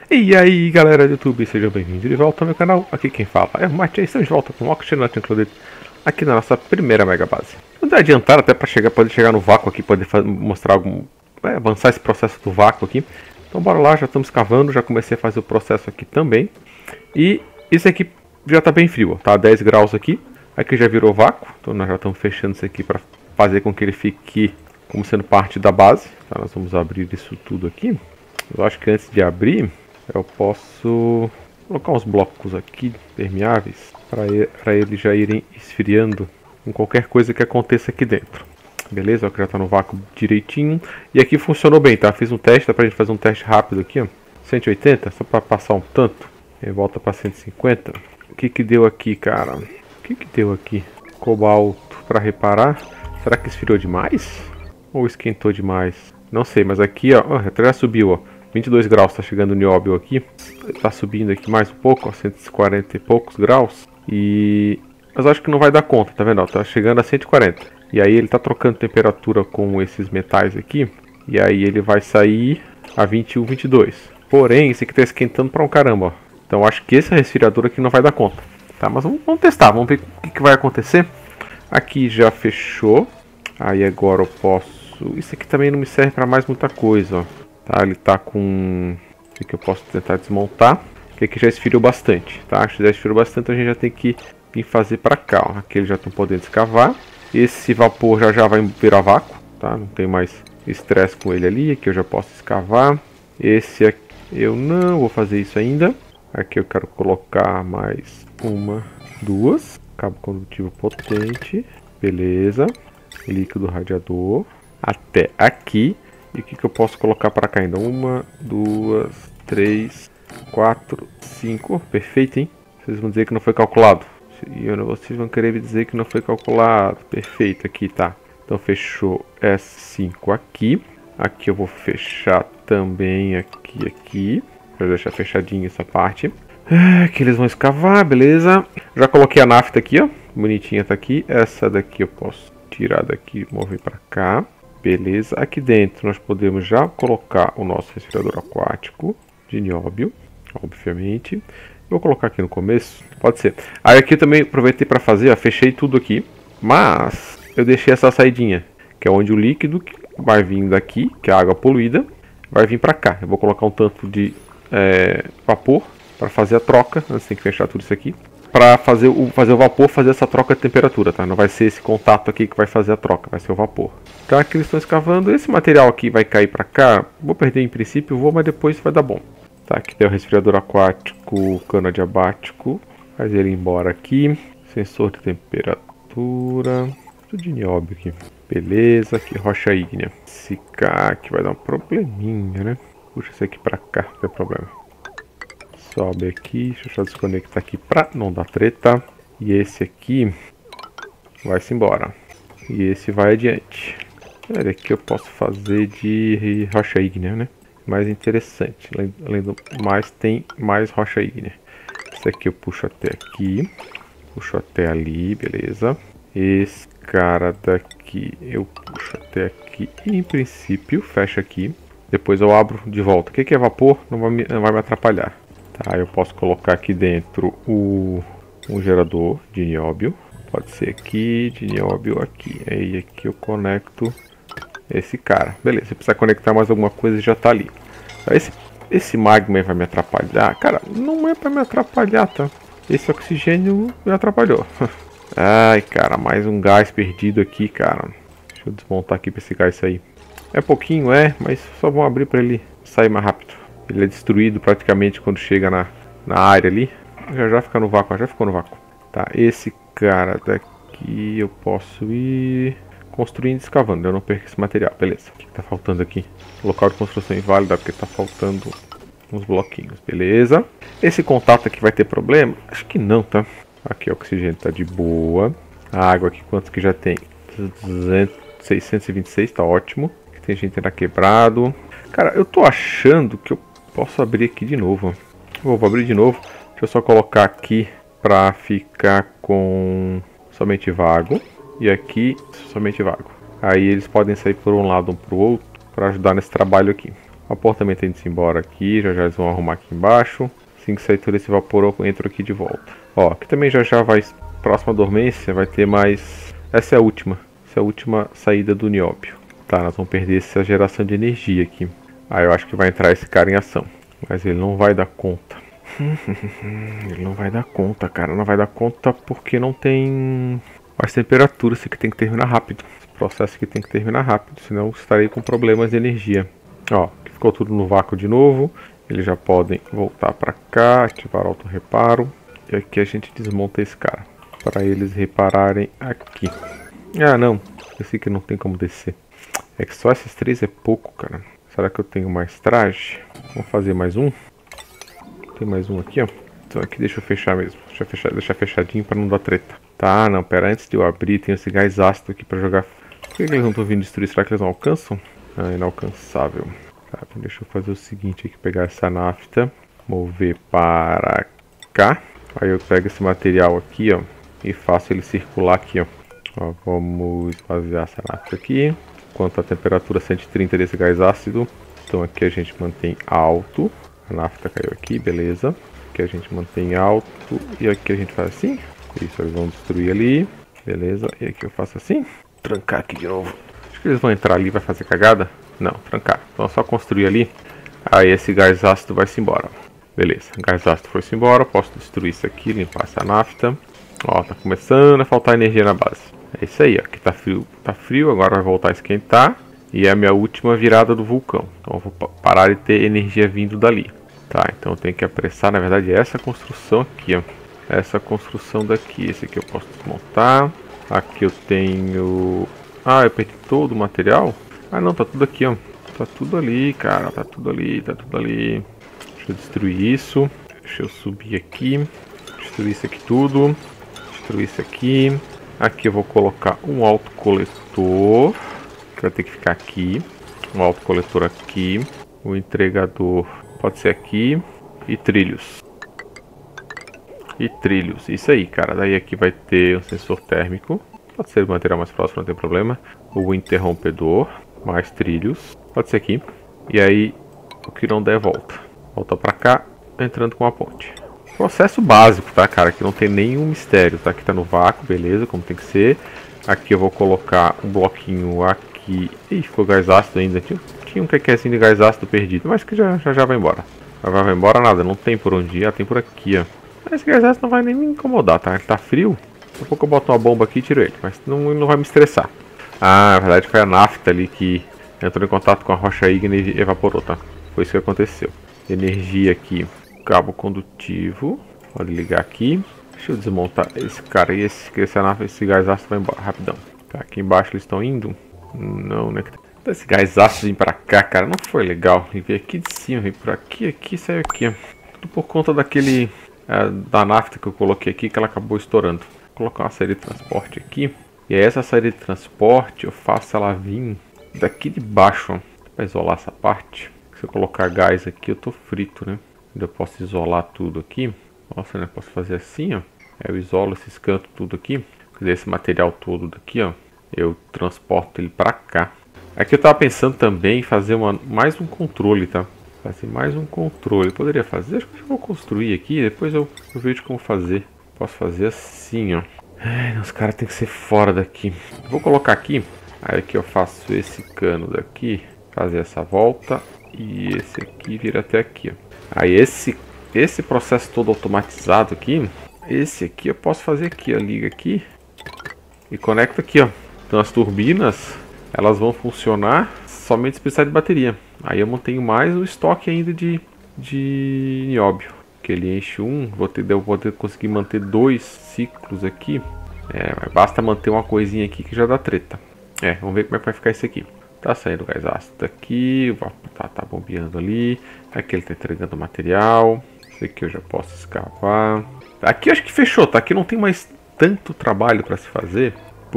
E aí galera do YouTube, sejam bem-vindos de volta ao meu canal. Aqui quem fala é o Mate, estamos de volta com o Oxygenant Included aqui na nossa primeira mega base. Vamos adiantar até para poder chegar no vácuo aqui, poder mostrar algum, avançar esse processo do vácuo aqui. Então bora lá, já estamos cavando, já comecei a fazer o processo aqui também. E isso aqui já está bem frio, ó, tá a 10 graus aqui. Aqui já virou vácuo, então nós já estamos fechando isso aqui para fazer com que ele fique como sendo parte da base. Tá, nós vamos abrir isso tudo aqui. Eu acho que antes de abrir, eu posso colocar uns blocos aqui permeáveis para eles já irem esfriando com qualquer coisa que aconteça aqui dentro. Beleza? Ó, que já está no vácuo direitinho. E aqui funcionou bem, tá? Fiz um teste, dá pra gente fazer um teste rápido aqui, ó. 180, só para passar um tanto. E volta para 150. O que que deu aqui, cara? O que que deu aqui? Cobalto para reparar. Será que esfriou demais? Ou esquentou demais? Não sei, mas aqui, ó, até já subiu, ó. 22 graus, tá chegando o nióbio aqui. Tá subindo aqui mais um pouco, ó, 140 e poucos graus. Mas acho que não vai dar conta, tá vendo? Ó, tá chegando a 140. E aí ele tá trocando temperatura com esses metais aqui. E aí ele vai sair a 21, 22. Porém, esse aqui tá esquentando pra um caramba, ó. Então acho que esse resfriador aqui não vai dar conta. Tá, mas vamos testar, vamos ver o que vai acontecer. Aqui já fechou. Aí agora eu posso... Isso aqui também não me serve pra mais muita coisa, ó. Tá, ele tá com... Isso aqui eu posso tentar desmontar. Que aqui já esfriou bastante, tá? Se já esfriou bastante, a gente já tem que vir fazer pra cá, ó. Aqui eles já estão podendo escavar. Esse vapor já vai virar vácuo, tá? Não tem mais estresse com ele ali. Aqui eu já posso escavar. Esse aqui eu não vou fazer isso ainda. Aqui eu quero colocar mais uma, duas. Cabo condutivo potente. Beleza. Líquido radiador. Até aqui. E o que eu posso colocar para cá ainda? Uma, duas, três, quatro, cinco. Perfeito, hein? Vocês vão dizer que não foi calculado. Vocês vão querer me dizer que não foi calculado. Perfeito, aqui tá. Então fechou S5 aqui. Aqui eu vou fechar também aqui. Vou deixar fechadinho essa parte. Aqui eles vão escavar, beleza. Já coloquei a nafta aqui, ó. Bonitinha tá aqui. Essa daqui eu posso tirar daqui e mover para cá. Beleza, aqui dentro nós podemos já colocar o nosso resfriador aquático de nióbio, obviamente. Vou colocar aqui no começo, pode ser. Aí aqui eu também aproveitei para fazer, ó, fechei tudo aqui, mas eu deixei essa saidinha, que é onde o líquido vai vir daqui, que é a água poluída, vai vir para cá. Eu vou colocar um tanto de vapor para fazer a troca, antes tem que fechar tudo isso aqui. Para fazer o vapor fazer essa troca de temperatura, tá? Não vai ser esse contato aqui que vai fazer a troca, vai ser o vapor. Então aqui eles estão escavando, esse material aqui vai cair para cá, vou perder em princípio, mas depois vai dar bom. Tá, aqui tem o resfriador aquático, cano adiabático, faz ele embora aqui, sensor de temperatura, tudo de nióbio aqui. Beleza, aqui rocha ígnea. Esse cá aqui vai dar um probleminha, né? Puxa esse aqui para cá, não tem problema. Sobe aqui, deixa eu só desconectar aqui pra não dar treta. E esse aqui vai-se embora. E esse vai adiante. Olha, aqui eu posso fazer de rocha ígnea, né? Mais interessante. Além do mais, tem mais rocha ígnea. Esse aqui eu puxo até aqui. Puxo até ali, beleza. Esse cara daqui eu puxo até aqui. E em princípio, fecha aqui. Depois eu abro de volta. O que é vapor? Não vai me atrapalhar. Tá, eu posso colocar aqui dentro um gerador de nióbio. Pode ser aqui, de nióbio aqui. Aí aqui eu conecto esse cara. Beleza, se precisar conectar mais alguma coisa já tá ali. Esse magma aí vai me atrapalhar. Cara, não é pra me atrapalhar, tá? Esse oxigênio me atrapalhou. Ai, cara, mais um gás perdido aqui, cara. Deixa eu desmontar aqui pra esse gás sair. É pouquinho, mas só vão abrir pra ele sair mais rápido. Ele é destruído praticamente quando chega na área ali. Já fica no vácuo, já ficou no vácuo. Tá, esse cara daqui eu posso ir construindo e escavando. Eu não perco esse material, beleza. O que tá faltando aqui? Local de construção inválido, porque tá faltando uns bloquinhos, beleza. Esse contato aqui vai ter problema? Acho que não, tá? Aqui o oxigênio tá de boa. A água aqui, quanto que já tem? 626, tá ótimo. Aqui tem gente ainda quebrado. Cara, eu tô achando que eu posso abrir aqui de novo. Vou abrir de novo. Deixa eu só colocar aqui para ficar com somente vago. E aqui somente vago. Aí eles podem sair por um lado ou para o outro para ajudar nesse trabalho aqui. O vapor também tem de se embora aqui, já já eles vão arrumar aqui embaixo. Assim que sair todo esse vapor, eu entro aqui de volta. Ó, aqui também já já vai, próxima dormência, vai ter mais... Essa é a última saída do nióbio. Tá, nós vamos perder essa geração de energia aqui. Aí eu acho que vai entrar esse cara em ação. Mas ele não vai dar conta. Ele não vai dar conta, cara. Não vai dar conta porque não tem mais temperatura. Isso aqui tem que terminar rápido. Esse processo aqui tem que terminar rápido. Senão eu estarei com problemas de energia. Ó, aqui ficou tudo no vácuo de novo. Eles já podem voltar pra cá. Ativar o auto reparo. E aqui a gente desmonta esse cara. Para eles repararem aqui. Ah, não. Esse aqui não tem como descer. É que só esses 3 é pouco, cara. Será que eu tenho mais traje? Vamos fazer mais um. Tem mais um aqui, ó. Então aqui deixa eu fechar mesmo. Deixa fechadinho pra não dar treta. Tá, não, pera. Antes de eu abrir, tem esse gás ácido aqui pra jogar. Por que eles não estão vindo destruir? Será que eles não alcançam? Ah, inalcançável. Tá, então deixa eu fazer o seguinte aqui. Pegar essa nafta. Mover para cá. Aí eu pego esse material aqui, ó. E faço ele circular aqui, ó. Ó, vamos esvaziar essa nafta aqui. Enquanto a temperatura 130 desse gás ácido. Então aqui a gente mantém alto. A nafta caiu aqui, beleza. Aqui a gente mantém alto. E aqui a gente faz assim. Isso, eles vão destruir ali. Beleza. E aqui eu faço assim. Trancar aqui de novo. Acho que eles vão entrar ali e vai fazer cagada. Não, trancar. Então é só construir ali. Aí esse gás ácido vai-se embora. Beleza, o gás ácido foi-se embora. Posso destruir isso aqui, limpar essa nafta. Ó, tá começando a faltar energia na base. É isso aí, ó. Aqui tá frio, agora vai voltar a esquentar. E é a minha última virada do vulcão. Então eu vou parar de ter energia vindo dali. Tá, então eu tenho que apressar, na verdade, essa construção aqui, ó. Essa construção daqui. Esse aqui eu posso desmontar. Aqui eu tenho... Ah, eu perdi todo o material? Ah não, tá tudo aqui, ó. Tá tudo ali, cara. Tá tudo ali, tá tudo ali. Deixa eu destruir isso. Deixa eu subir aqui. Destruir isso aqui tudo. Destruir isso aqui. Aqui eu vou colocar um autocoletor, que vai ter que ficar aqui. Um autocoletor aqui. O entregador pode ser aqui. E trilhos. E trilhos. Isso aí, cara. Daí aqui vai ter um sensor térmico. Pode ser o material mais próximo, não tem problema. O interrompedor. Mais trilhos. Pode ser aqui. E aí, o que não der, volta. Volta pra cá, entrando com a ponte. Processo básico, tá, cara? Aqui não tem nenhum mistério, tá? Aqui tá no vácuo, beleza, como tem que ser. Aqui eu vou colocar um bloquinho aqui. Ih, ficou gás ácido ainda. Tinha um quequezinho de gás ácido perdido, mas que já vai embora. Vai embora nada, não tem por onde ir. Ah, tem por aqui, ó. Esse gás ácido não vai nem me incomodar, tá? Ele tá frio. Daqui a pouco eu boto uma bomba aqui e tiro ele, mas não vai me estressar. Ah, na verdade foi a nafta ali que entrou em contato com a rocha ígnea e evaporou, tá? Foi isso que aconteceu. Energia aqui. Cabo condutivo. Pode ligar aqui. Deixa eu desmontar esse cara aí. Esse gás ácido vai embora rapidão. Tá, aqui embaixo eles estão indo. Não, né? Esse gás ácido vir pra cá, cara, não foi legal. Ele veio aqui de cima, veio por aqui, aqui, saiu aqui. Tudo por conta daquele... da nafta que eu coloquei aqui, que ela acabou estourando. Vou colocar uma saída de transporte aqui. E aí essa saída de transporte, eu faço ela vir daqui de baixo, ó. Pra isolar essa parte. Se eu colocar gás aqui, eu tô frito, né? Eu posso isolar tudo aqui. Nossa, né? Posso fazer assim, ó. Eu isolo esses cantos tudo aqui. Esse material todo daqui, ó. Eu transporto ele pra cá. Aqui eu tava pensando também em fazer mais um controle, tá? Fazer mais um controle. Poderia fazer? Acho que eu vou construir aqui. Depois eu vejo como fazer. Posso fazer assim, ó. Ai, os caras tem que ser fora daqui. Vou colocar aqui. Aí aqui eu faço esse cano daqui. Fazer essa volta. E esse aqui vira até aqui, ó. Aí esse processo todo automatizado aqui, esse aqui eu posso fazer aqui, ó, liga aqui e conecta aqui, ó. Então as turbinas, elas vão funcionar somente se precisar de bateria. Aí eu mantenho mais o estoque ainda de nióbio, que ele enche eu vou conseguir manter 2 ciclos aqui. Mas basta manter uma coisinha aqui que já dá treta. Vamos ver como é que vai ficar isso aqui. Tá saindo gás ácido daqui, tá bombeando ali. Aqui ele tá entregando material. Esse aqui eu já posso escavar. Aqui eu acho que fechou, tá? Aqui não tem mais tanto trabalho para se fazer,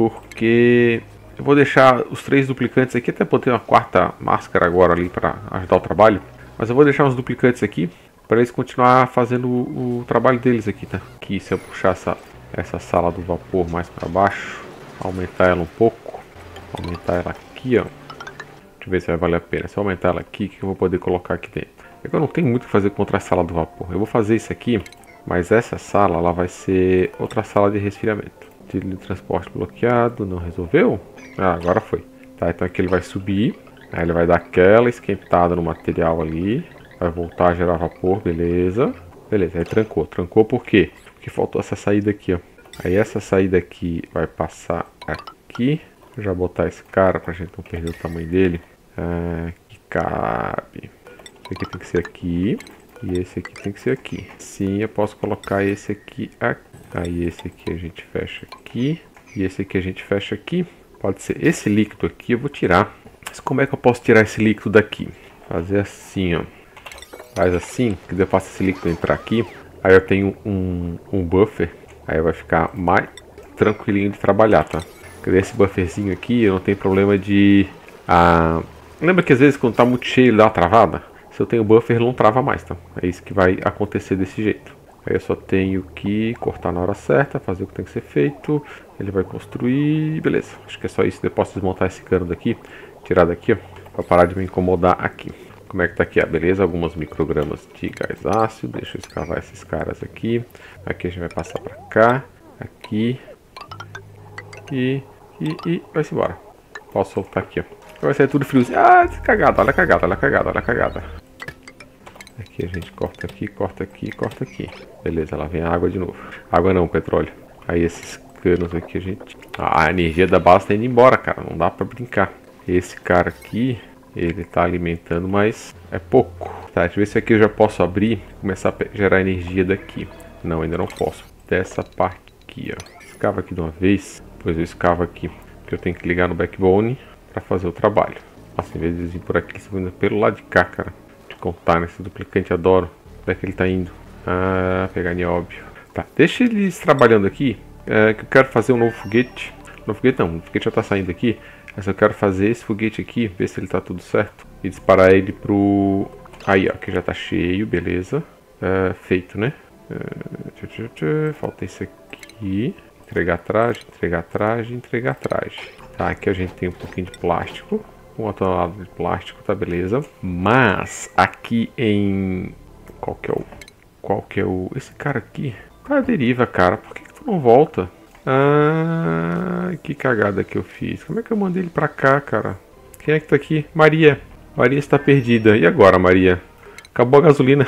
porque eu vou deixar os 3 duplicantes aqui. Até botei uma 4ª máscara agora ali para ajudar o trabalho. Mas eu vou deixar uns duplicantes aqui para eles continuar fazendo o trabalho deles aqui, tá? Aqui, se eu puxar essa sala do vapor mais para baixo, aumentar ela um pouco, aumentar ela aqui, ó. Deixa eu ver se vai valer a pena. Se eu aumentar ela aqui, o que eu vou poder colocar aqui dentro? É que eu não tenho muito o que fazer contra a sala do vapor. Eu vou fazer isso aqui, mas essa sala ela vai ser outra sala de resfriamento. Trilho de transporte bloqueado, não resolveu? Ah, agora foi. Tá, então aqui ele vai subir. Aí ele vai dar aquela esquentada no material ali. Vai voltar a gerar vapor, beleza. Beleza, aí trancou. Trancou por quê? Porque faltou essa saída aqui, ó. Aí essa saída aqui vai passar aqui. Vou já botar esse cara pra gente não perder o tamanho dele. Que cabe. Esse aqui tem que ser aqui. E esse aqui tem que ser aqui. Sim, eu posso colocar esse aqui aqui. Aí esse aqui a gente fecha aqui. E esse aqui a gente fecha aqui. Pode ser esse líquido aqui, eu vou tirar. Mas como é que eu posso tirar esse líquido daqui? Fazer assim, ó. Faz assim, que eu faço esse líquido entrar aqui. Aí eu tenho um buffer. Aí vai ficar mais tranquilinho de trabalhar, tá? Porque esse bufferzinho aqui, eu não tenho problema de... Lembra que às vezes quando tá muito cheio ele dá uma travada? Se eu tenho buffer, ele não trava mais, tá? É isso que vai acontecer desse jeito. Aí eu só tenho que cortar na hora certa, fazer o que tem que ser feito. Ele vai construir... Beleza, acho que é só isso. Eu posso desmontar esse cano daqui, tirar daqui, ó, pra parar de me incomodar aqui. Como é que tá aqui? Beleza, alguns microgramas de gás ácido. Deixa eu escavar esses caras aqui. Aqui a gente vai passar pra cá. Aqui. E vai-se embora. Posso soltar aqui, ó. Vai sair tudo friozinho. Ah, cagada, olha a cagada, olha a cagada, olha a cagada. Aqui a gente corta aqui, corta aqui, corta aqui. Beleza, lá vem a água de novo. Água não, petróleo. Aí esses canos aqui a gente... A energia da base tá indo embora, cara. Não dá pra brincar. Esse cara aqui, ele tá alimentando, mas é pouco. Tá, deixa eu ver se aqui eu já posso abrir e começar a gerar energia daqui. Não, ainda não posso. Dessa parte aqui, ó. Escava aqui de uma vez. Depois eu escavo aqui. Porque eu tenho que ligar no backbone pra fazer o trabalho. Nossa, em vez de vir por aqui, eles vão indo pelo lado de cá, cara. De contar, nesse duplicante, adoro. Onde é que ele tá indo? Ah, pegar nióbio. Tá, deixa eles trabalhando aqui. Que eu quero fazer um novo foguete. Novo foguete não, o foguete já tá saindo aqui. Mas eu quero fazer esse foguete aqui, ver se ele tá tudo certo. E disparar ele pro... Aí, ó, que já tá cheio, beleza. Feito, né? Falta esse aqui. Entregar traje, entregar traje, entregar traje. Tá, aqui a gente tem um pouquinho de plástico. Uma tonelada de plástico, tá, beleza. Mas, aqui em... Qual que é o... Esse cara aqui tá à deriva, cara. Por que tu não volta? Ah, que cagada que eu fiz. Como é que eu mandei ele pra cá, cara? Quem é que tá aqui? Maria. Maria está perdida. E agora, Maria? Acabou a gasolina.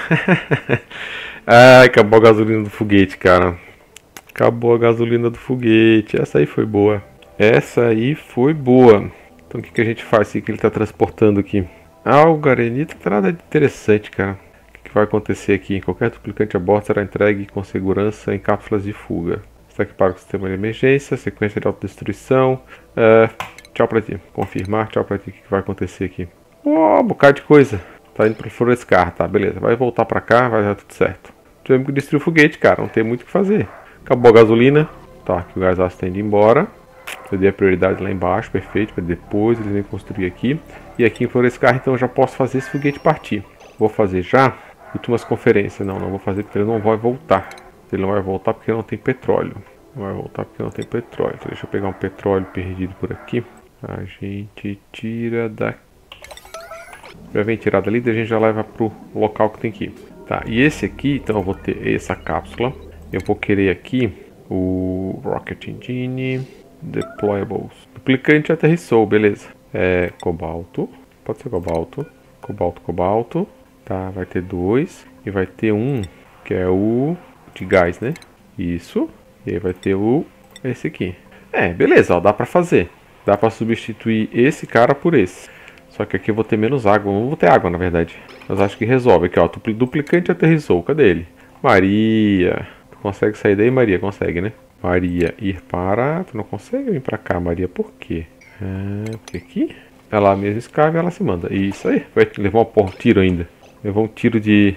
Ai, acabou a gasolina do foguete, cara. Acabou a gasolina do foguete. Essa aí foi boa. Essa aí foi boa. Então o que a gente faz? O que ele está transportando aqui? O garenito não tem nada de interessante, cara. O que vai acontecer aqui? Qualquer duplicante a bordo será entregue com segurança em cápsulas de fuga. Está equipado com sistema de emergência, sequência de autodestruição. Tchau pra ti. Confirmar, tchau pra ti. O que vai acontecer aqui? Um bocado de coisa. Tá indo pro Florescar, tá? Beleza. Vai voltar pra cá, vai dar tudo certo. Tivemos que destruir o foguete, cara. Não tem muito o que fazer. Acabou a gasolina. Tá, aqui o gás ácido tá indo embora. Eu dei a prioridade lá embaixo, perfeito. Para depois eles vêm construir aqui. E aqui em Florescar, então eu já posso fazer esse foguete partir. Vou fazer já. Últimas conferências. Não vou fazer porque ele não vai voltar. Ele não vai voltar porque não tem petróleo. Não vai voltar porque não tem petróleo. Então deixa eu pegar um petróleo perdido por aqui. A gente tira daqui. Já vem tirado ali, daí a gente já leva pro local que tem que ir. Tá, e esse aqui, então eu vou ter essa cápsula. Eu vou querer aqui o Rocket Engine Deployables. Duplicante aterrissou, beleza. Cobalto. Pode ser cobalto. Cobalto. Tá, vai ter 2. E vai ter um, que é o de gás, né? Isso. E aí vai ter esse aqui. Beleza, ó, dá pra fazer. Dá pra substituir esse cara por esse. Só que aqui eu vou ter menos água. Não vou ter água, na verdade. Mas acho que resolve. Aqui, ó. Duplicante aterrissou. Cadê ele? Maria. Tu consegue sair daí, Maria? Consegue, né? Maria, ir para... Tu não consegue vir pra cá, Maria. Por quê? Porque aqui... Ela mesma escava e ela se manda. Isso aí. Vai levar um tiro ainda. Levou um tiro de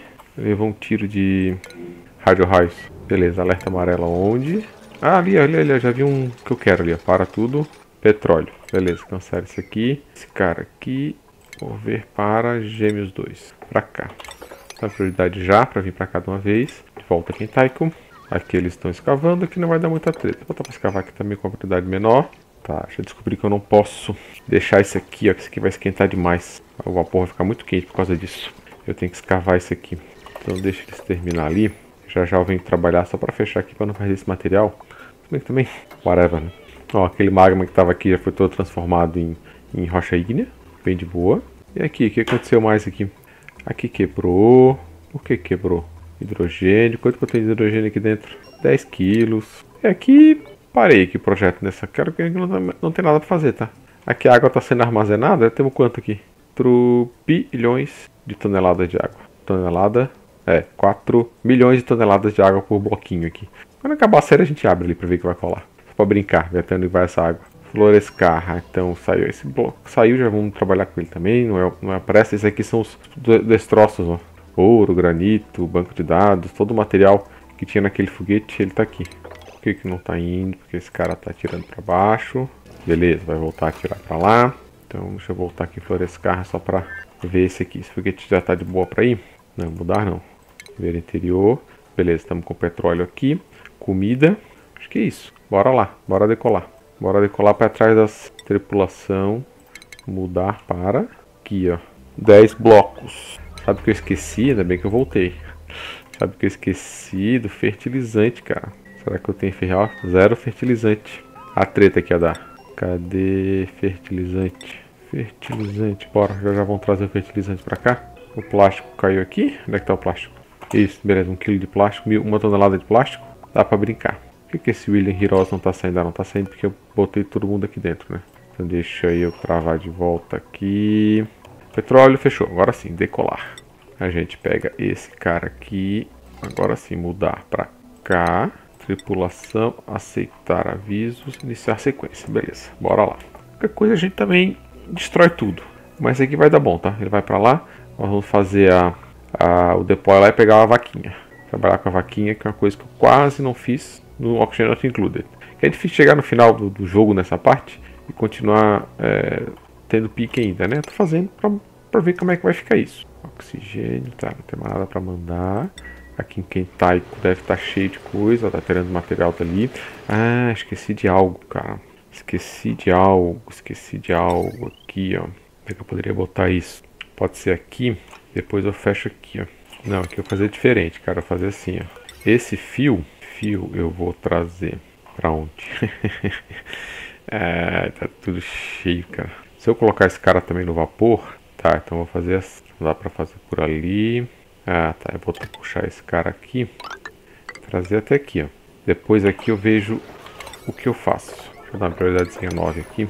rádio-raios. Beleza, alerta amarelo onde? Ali, já vi um que eu quero ali, ó. Para tudo. Petróleo. Beleza, cancela isso aqui. Esse cara aqui. Vou ver para Gêmeos 2. Pra cá. Dá prioridade já pra vir pra cá de uma vez. De volta aqui em Tycho. Aqui eles estão escavando, aqui não vai dar muita treta. Vou botar pra escavar aqui também com a prioridade menor. Tá, deixa eu descobrir que eu não posso deixar isso aqui, ó, que isso aqui vai esquentar demais. O vapor vai ficar muito quente por causa disso. Eu tenho que escavar isso aqui. Então deixa eles terminar ali. Já já eu venho trabalhar só pra fechar aqui pra não perder esse material. Também, whatever, né? Ó, aquele magma que tava aqui já foi todo transformado em rocha ígnea. Bem de boa. E aqui, o que aconteceu mais aqui? Aqui quebrou. Por que quebrou? Hidrogênio. Quanto que eu tenho de hidrogênio aqui dentro? 10 quilos. E aqui... Parei aqui o projeto nessa. Quero que não tem nada pra fazer, tá? Aqui a água tá sendo armazenada. Temos quanto aqui? 4 bilhões de toneladas de água. 4 milhões de toneladas de água por bloquinho aqui. Quando acabar a série a gente abre ali pra ver o que vai colar. Só pra brincar, ver até onde vai essa água. Florescar, então saiu esse bloco. Saiu, já vamos trabalhar com ele também. Não é pressa. Esses aqui são os destroços, ó. Ouro, granito, banco de dados, todo o material que tinha naquele foguete, ele tá aqui. Por que não tá indo? Porque esse cara tá atirando pra baixo. Beleza, vai voltar a atirar pra lá. Então deixa eu voltar aqui em Florescar só pra ver esse aqui. Esse foguete já tá de boa pra ir? Não, mudar não. Ver interior. Beleza, estamos com petróleo aqui. Comida. Acho que é isso. Bora lá, bora decolar. Bora decolar para trás das tripulação. Mudar para aqui, ó. 10 blocos. Sabe o que eu esqueci? Ainda bem que eu voltei. Sabe o que eu esqueci? Do fertilizante, cara. Será que eu tenho ferro? Zero fertilizante. A treta que ia dar. Cadê fertilizante? Fertilizante. Bora, já vão trazer o fertilizante pra cá. O plástico caiu aqui. Onde é que tá o plástico? Isso, beleza. 1 kg de plástico, 1 tonelada de plástico. Dá pra brincar. Por que esse William Heroes não tá saindo? Não tá saindo porque eu botei todo mundo aqui dentro, né? Então deixa eu travar de volta aqui. Petróleo, fechou. Agora sim, decolar. A gente pega esse cara aqui. Agora sim, mudar pra cá. Tripulação, aceitar avisos, iniciar sequência. Beleza, bora lá. Qualquer coisa a gente também destrói tudo. Mas esse aqui vai dar bom, tá? Ele vai pra lá. Nós vamos fazer o deploy lá e pegar a vaquinha. Trabalhar com a vaquinha, que é uma coisa que eu quase não fiz no Oxygen Not Included. É difícil chegar no final do jogo nessa parte e continuar tendo pique ainda, né? Tô fazendo pra ver como é que vai ficar isso. Oxigênio, tá? Não tem mais nada pra mandar. Aqui em Kentaico deve estar cheio de coisa, tá tirando material dali. Ah, esqueci de algo, cara. Esqueci de algo aqui, ó. Como é que eu poderia botar isso? Pode ser aqui, depois eu fecho aqui, ó. Não, aqui eu vou fazer diferente, cara. Eu vou fazer assim, ó. Esse fio eu vou trazer pra onde? Tá tudo cheio, cara. Se eu colocar esse cara também no vapor, tá, então eu vou fazer assim. Não dá pra fazer por ali. Ah, tá. Eu vou puxar esse cara aqui. Trazer até aqui, ó. Depois aqui eu vejo o que eu faço. Deixa eu dar uma prioridadezinha 9 aqui.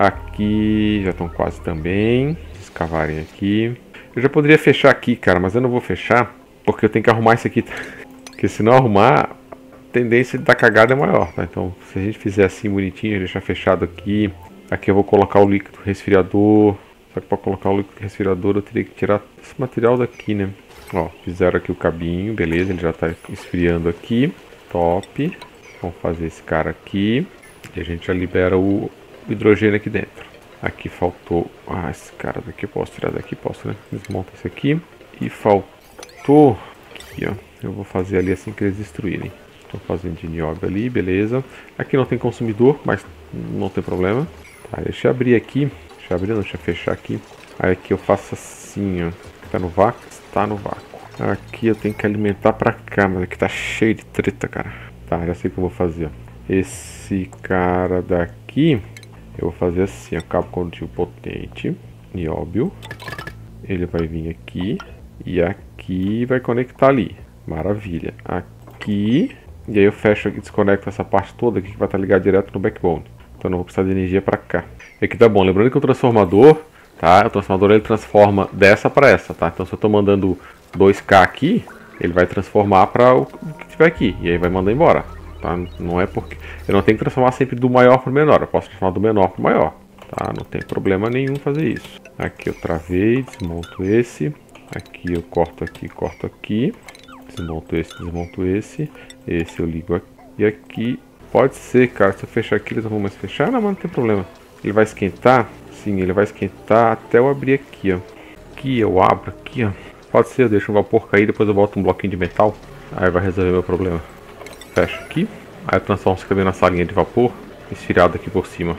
Aqui já estão quase também. Escavarem aqui. Eu já poderia fechar aqui, cara, mas eu não vou fechar. Porque eu tenho que arrumar isso aqui. Porque se não arrumar, a tendência de dar cagada é maior, tá? Então, se a gente fizer assim bonitinho, deixar fechado aqui. Aqui eu vou colocar o líquido resfriador. Só que para colocar o líquido resfriador eu teria que tirar esse material daqui, né? Ó, fizeram aqui o cabinho, beleza, ele já tá esfriando aqui. Top. Vamos fazer esse cara aqui. E a gente já libera o hidrogênio aqui dentro. Aqui faltou... Ah, esse cara daqui eu posso tirar daqui, posso, né? Desmonta esse aqui. E faltou... Aqui, ó. Eu vou fazer ali assim que eles destruírem. Estou fazendo de nióbio ali, beleza. Aqui não tem consumidor, mas não tem problema. Tá, deixa eu abrir aqui. Deixa eu abrir, não, deixa eu fechar aqui. Aí aqui eu faço assim, ó. Tá no vácuo? Está no vácuo. Aqui eu tenho que alimentar pra cá, mas aqui tá cheio de treta, cara. Tá, já sei o que eu vou fazer, ó. Esse cara daqui, eu vou fazer assim, ó. Cabo condutivo potente. Nióbio. Ele vai vir aqui. E aqui vai conectar ali. Maravilha. Aqui. E aí eu fecho aqui, desconecto essa parte toda aqui que vai estar ligado direto no backbone. Então não vou precisar de energia pra cá. E aqui tá bom. Lembrando que o transformador, tá? O transformador ele transforma dessa pra essa, tá? Então se eu tô mandando 2K aqui, ele vai transformar pra o que tiver aqui. E aí vai mandar embora, tá? Não é porque... Eu não tenho que transformar sempre do maior pro menor. Eu posso transformar do menor pro maior, tá? Não tem problema nenhum fazer isso. Aqui eu travei, desmonto esse. Aqui eu corto aqui. Desmonto esse. Esse eu ligo aqui. E aqui pode ser, cara, se eu fechar aqui eles não vão mais fechar. Não, mas não tem problema. Ele vai esquentar. Sim, ele vai esquentar até eu abrir aqui, ó. Aqui eu abro, aqui, ó. Pode ser, eu deixo o vapor cair, depois eu boto um bloquinho de metal. Aí vai resolver meu problema. Fecho aqui. Aí eu transformo isso aqui na salinha de vapor. Esfriado aqui por cima.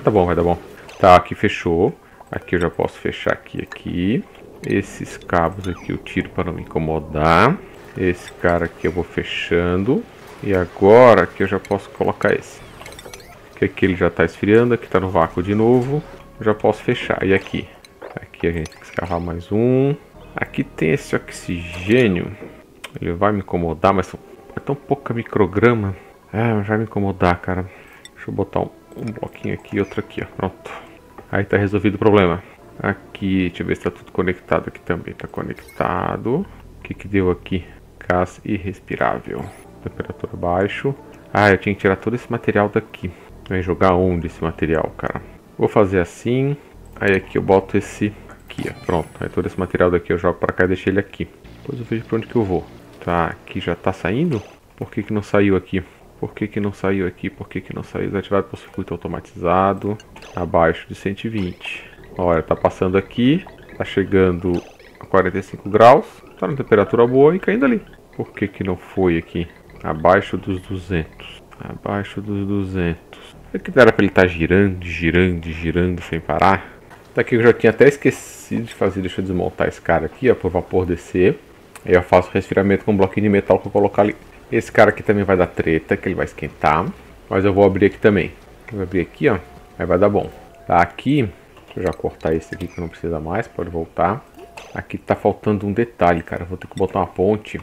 Tá bom, vai dar bom. Tá, aqui fechou. Aqui eu já posso fechar aqui. Esses cabos aqui eu tiro para não me incomodar. Esse cara aqui eu vou fechando. E agora aqui eu já posso colocar esse. Que aqui ele já está esfriando, aqui está no vácuo de novo. Eu já posso fechar. E aqui? Aqui a gente tem que escavar mais um. Aqui tem esse oxigênio. Ele vai me incomodar, mas é tão pouca micrograma. Mas vai me incomodar, cara. Deixa eu botar um bloquinho aqui e outro aqui, ó. Pronto. Aí tá resolvido o problema. Aqui, deixa eu ver se tá tudo conectado aqui também. Tá conectado. O que que deu aqui? Gás irrespirável. Temperatura baixo. Eu tinha que tirar todo esse material daqui. Vai jogar onde esse material, cara? Vou fazer assim. Aí aqui eu boto esse aqui, ó. Pronto. Aí todo esse material daqui eu jogo pra cá e deixo ele aqui. Depois eu vejo pra onde que eu vou. Tá, aqui já tá saindo? Por que que não saiu aqui? Por que que não saiu aqui? Por que que não saiu? Desativado por circuito automatizado. Abaixo de 120. Olha, tá passando aqui. Tá chegando a 45 graus. Tá na temperatura boa e caindo ali. Por que que não foi aqui? Abaixo dos 200. Abaixo dos 200. Será que era pra ele estar girando sem parar? Daqui eu já tinha até esquecido de fazer. Deixa eu desmontar esse cara aqui, ó, pro vapor descer. Aí eu faço resfriamento com um bloquinho de metal que eu colocar ali. Esse cara aqui também vai dar treta, que ele vai esquentar. Mas eu vou abrir aqui também. Eu vou abrir aqui, ó. Aí vai dar bom. Tá aqui. Deixa eu já cortar esse aqui que não precisa mais. Pode voltar. Aqui tá faltando um detalhe, cara. Vou ter que botar uma ponte.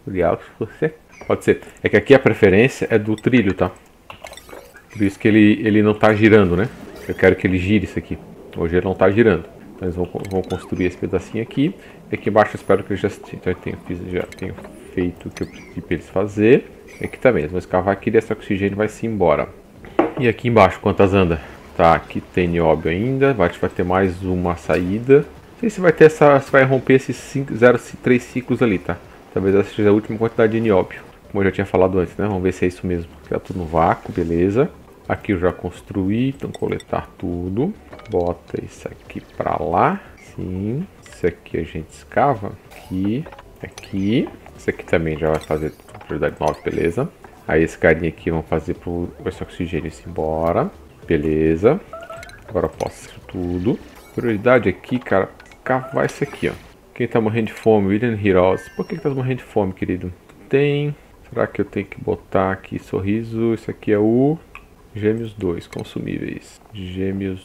Pode ser. É que aqui a preferência é do trilho, tá? Por isso que ele não tá girando, né? Eu quero que ele gire isso aqui. Hoje ele não tá girando. Então eles vão construir esse pedacinho aqui. E aqui embaixo eu espero que eles já tenham feito o que eu pedi para eles fazer. E aqui também, eles vão escavar aqui e esse oxigênio vai se embora. E aqui embaixo, quantas anda? Tá, aqui tem nióbio ainda. Vai ter mais uma saída. Não sei se vai ter se vai romper esses 3 ciclos ali, tá? Talvez essa seja a última quantidade de nióbio. Como eu já tinha falado antes, né? Vamos ver se é isso mesmo. Tá tudo no vácuo, beleza. Aqui eu já construí, então coletar tudo. Bota isso aqui pra lá. Sim. Isso aqui a gente escava. Aqui. Isso aqui também já vai fazer prioridade 9, beleza. Aí esse carinha aqui vamos fazer pro esse oxigênio ir embora. Beleza. Agora eu posso isso tudo. Prioridade aqui, cara, cavar isso aqui, ó. Quem tá morrendo de fome? William Heroes. Por que tá morrendo de fome, querido? Tem. Será que eu tenho que botar aqui sorriso? Isso aqui é o Gêmeos 2, consumíveis. Gêmeos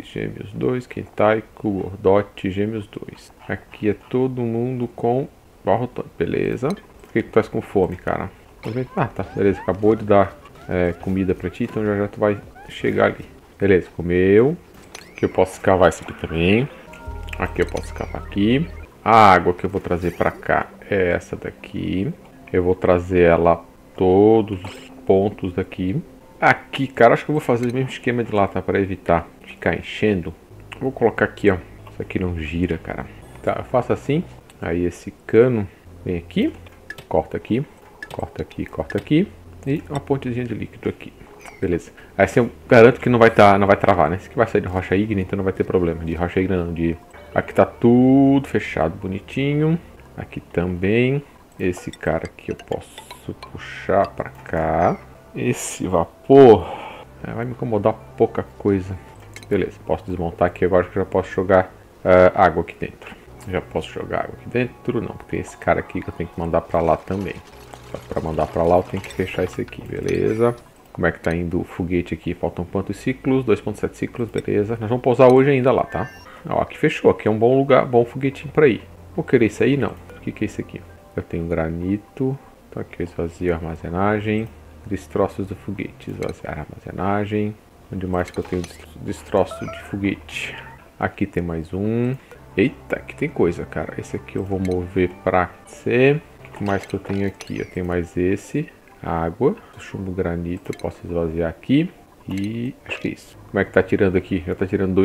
2, Kentaico, Gordote, Gêmeos 2. Aqui é todo mundo com barrotão, beleza. Por que tu tá com fome, cara? Tá, beleza. Acabou de dar comida pra ti, então já tu vai chegar ali. Beleza, comeu. Aqui eu posso escavar isso aqui também. Aqui eu posso escavar aqui. A água que eu vou trazer pra cá é essa daqui. Eu vou trazer ela todos os pontos daqui. Aqui, cara, acho que eu vou fazer o mesmo esquema de lá, tá? Para evitar ficar enchendo. Vou colocar aqui, ó. Isso aqui não gira, cara. Tá, eu faço assim. Aí esse cano vem aqui. Corta aqui. Corta aqui, corta aqui. E uma pontezinha de líquido aqui. Beleza. Aí assim eu garanto que não vai travar, né? Esse aqui vai sair de rocha ígnea, então não vai ter problema. De rocha ígnea não, Aqui tá tudo fechado, bonitinho. Aqui também. Esse cara aqui eu posso puxar pra cá. Esse vapor vai me incomodar pouca coisa. Beleza, posso desmontar aqui agora que eu já posso jogar água aqui dentro. Já posso jogar água aqui dentro? Não, porque tem esse cara aqui que eu tenho que mandar pra lá também. Para mandar pra lá eu tenho que fechar esse aqui, beleza. Como é que tá indo o foguete aqui? Faltam quantos ciclos? 2.7 ciclos, beleza. Nós vamos pousar hoje ainda lá, tá? Ó, aqui fechou, aqui é um bom lugar, bom foguetinho pra ir. Vou querer isso aí? Não. O que é isso aqui? Eu tenho granito. Então aqui eu esvazio a armazenagem. Destroços do foguete. Esvaziar a armazenagem. Onde mais que eu tenho destroço de foguete? Aqui tem mais um. Eita, aqui tem coisa, cara. Esse aqui eu vou mover pra C. O que mais que eu tenho aqui? Eu tenho mais esse. Água. Chumbo granito. Eu posso esvaziar aqui. E acho que é isso. Como é que tá tirando aqui? Já tá tirando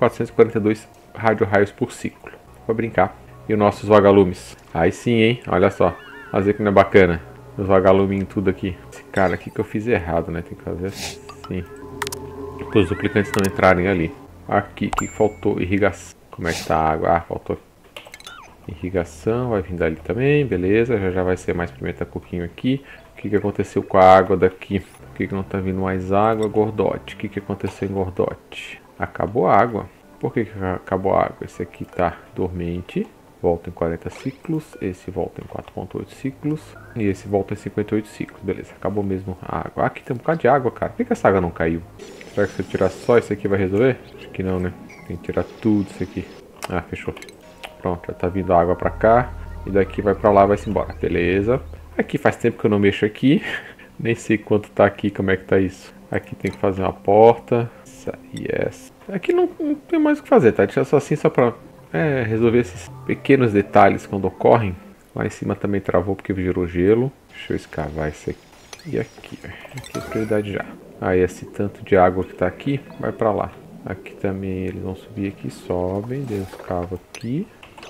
2.442 radio-raios por ciclo. Pra brincar. E os nossos vagalumes. Aí sim, hein? Olha só. Fazer que não é bacana. Os vagalumes em tudo aqui. Esse cara aqui que eu fiz errado, né? Tem que fazer assim. Para os duplicantes não entrarem ali. Aqui que faltou irrigação. Como é que tá a água? Ah, faltou irrigação. Vai vir dali também. Beleza. Já vai ser mais pimenta coquinho aqui. O que aconteceu com a água daqui? Por que não tá vindo mais água? Gordote. O que aconteceu em Gordote? Acabou a água. Por que acabou a água? Esse aqui tá dormente. Volta em 40 ciclos. Esse volta em 4.8 ciclos. E esse volta em 58 ciclos. Beleza, acabou mesmo a água. Aqui tem um bocado de água, cara. Por que essa água não caiu? Será que se eu tirar só isso aqui vai resolver? Acho que não, né? Tem que tirar tudo isso aqui. Ah, fechou. Pronto, já tá vindo água pra cá. E daqui vai pra lá, vai-se embora. Beleza. Aqui faz tempo que eu não mexo aqui. Nem sei quanto tá aqui, como é que tá isso. Aqui tem que fazer uma porta. Yes. Aqui não tem mais o que fazer, tá? Deixa só assim, só pra resolver esses pequenos detalhes quando ocorrem. Lá em cima também travou porque virou gelo. Deixa eu escavar isso aqui. E aqui, aqui é prioridade já. Aí esse tanto de água que tá aqui, vai pra lá. Aqui também eles vão subir aqui, sobem. Deus escava aqui.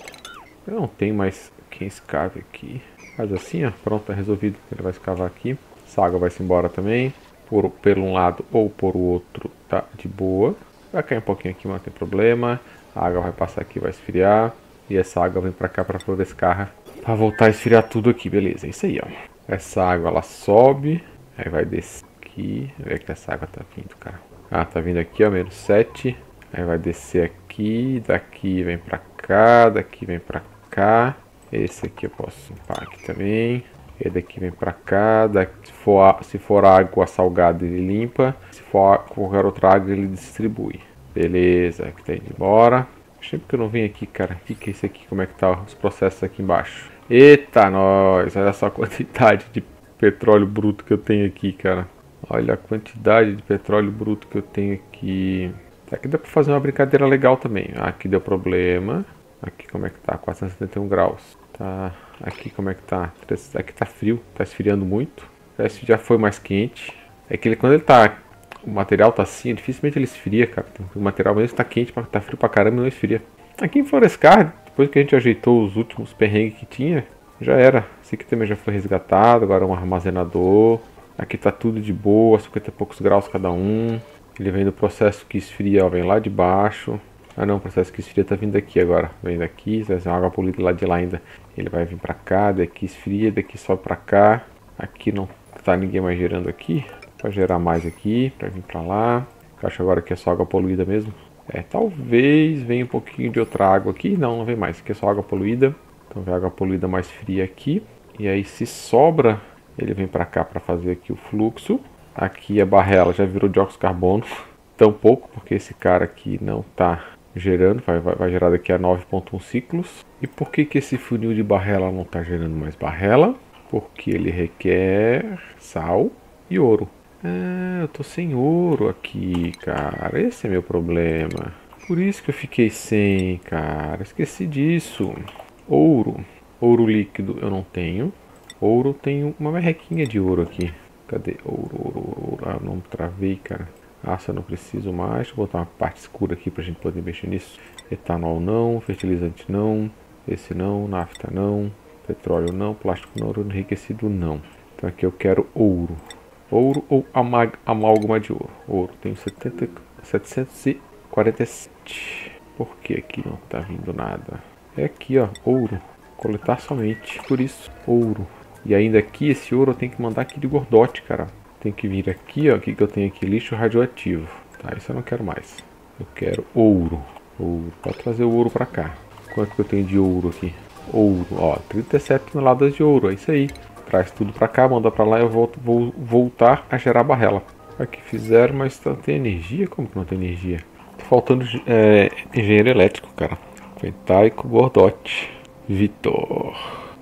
Eu não tenho mais quem escave aqui. Faz assim, ó. Pronto, tá resolvido. Ele vai escavar aqui. Essa água vai-se embora também. Pelo um lado ou por outro tá de boa. Vai cair um pouquinho aqui, mas não tem problema. A água vai passar aqui, vai esfriar. E essa água vem pra cá pra poder escarra. Pra voltar a esfriar tudo aqui, beleza. É isso aí, ó. Essa água ela sobe. Aí vai descer aqui. Onde é que essa água tá vindo, cara? Ah, tá vindo aqui, ó. Menos 7. Aí vai descer aqui. Daqui vem pra cá. Daqui vem pra cá. Esse aqui eu posso limpar aqui também. E daqui vem pra cá. Daqui, se for água salgada ele limpa. Se for qualquer outra água ele distribui. Beleza, aqui tá indo embora. Sempre que eu não venho aqui, cara. O que é isso aqui? Como é que tá os processos aqui embaixo? Eita, nós! Olha só a quantidade de petróleo bruto que eu tenho aqui, cara. Olha a quantidade de petróleo bruto que eu tenho aqui. Aqui dá pra fazer uma brincadeira legal também. Aqui deu problema. Aqui como é que tá? 471 graus. Tá. Aqui como é que tá? Aqui tá frio, tá esfriando muito. Esse já foi mais quente. É que quando ele tá. O material tá assim, dificilmente ele esfria, cara. O material mesmo tá quente, tá frio pra caramba e não esfria. Aqui em Florescar, depois que a gente ajeitou os últimos perrengues que tinha, já era. Esse aqui também já foi resgatado, agora é um armazenador. Aqui tá tudo de boa, 50 e poucos graus cada um. Ele vem do processo que esfria, ó, vem lá de baixo. Ah não, o processo que esfria tá vindo daqui agora. Vem daqui, vai ser uma água poluída lá de lá ainda. Ele vai vir pra cá, daqui esfria, daqui sobe pra cá. Aqui não tá ninguém mais gerando aqui. Pra gerar mais aqui, pra vir pra lá. Eu acho agora que é só água poluída mesmo. Talvez venha um pouquinho de outra água aqui. Não, não vem mais. Aqui é só água poluída. Então vem água poluída mais fria aqui. E aí se sobra, ele vem pra cá pra fazer aqui o fluxo. Aqui a barrela já virou dióxido de carbono. Tão pouco, porque esse cara aqui não tá gerando. Vai gerar daqui a 9.1 ciclos. E por que esse funil de barrela não tá gerando mais barrela? Porque ele requer sal e ouro. Ah, eu tô sem ouro aqui, cara. Esse é meu problema. Por isso que eu fiquei sem, cara. Esqueci disso. Ouro. Ouro líquido eu não tenho. Ouro, tenho uma merrequinha de ouro aqui. Cadê? Ouro. Ah, não travei, cara. Aço eu não preciso mais. Deixa eu botar uma parte escura aqui pra gente poder mexer nisso. Etanol não. Fertilizante não. Esse não. Nafta não. Petróleo não. Plástico não. Ouro enriquecido não. Então aqui eu quero ouro. Ouro ou amálgama de ouro. Ouro, tenho 747. Por que aqui não tá vindo nada? É aqui, ó, ouro. Coletar somente, por isso, ouro. E ainda aqui, esse ouro eu tenho que mandar aqui de Gordote, cara. Tem que vir aqui, ó, o que eu tenho aqui? Lixo radioativo. Tá, isso eu não quero mais. Eu quero ouro. Ouro, pode trazer o ouro pra cá. Quanto que eu tenho de ouro aqui? Ouro, ó, 37 toneladas de ouro, é isso aí. Traz tudo pra cá, manda pra lá e eu vou voltar a gerar barrela. Aqui fizeram, mas não tem energia? Como que não tem energia? Tá faltando engenheiro elétrico, cara. Fentaico, Gordote. Vitor.